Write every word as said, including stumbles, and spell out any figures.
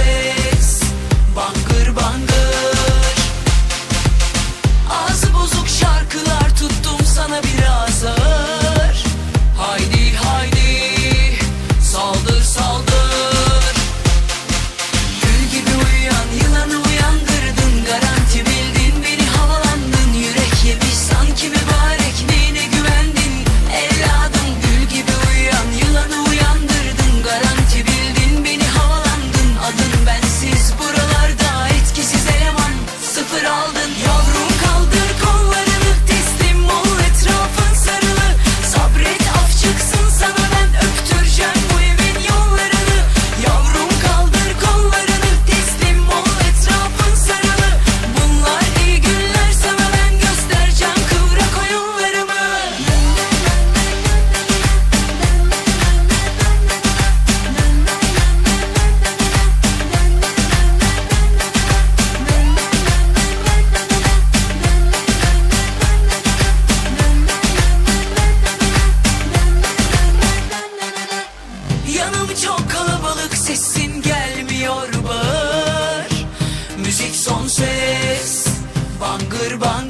ses, bangır bangır. Ağzı bozuk şarkılar tuttum sana biraz ağır. Haydi haydi saldır saldır. Gül gibi uyuyan yılanı uyandırdın, garanti bildin beni havalandın. Yürek yemiş sanki mübarek, neyine güvendin evladım. Gül gibi uyuyan yılanı uyandırdın, garanti bildin beni havalandın. Adın bensiz buralarda etkisiz eleman, sıfır aldın. Yavrum kaldır kollarını, teslim ol etrafın sarılı. Sabret af çıksın sana, ben öptüreceğim bu evin yollarını. Yavrum kaldır kollarını, teslim ol etrafın sarılı. Bunlar iyi günler sana, ben göstereceğim kıvrak oyunlarımı. Yanım çok kalabalık, sesin gelmiyor bağır. Müzik son ses, bangır bangır.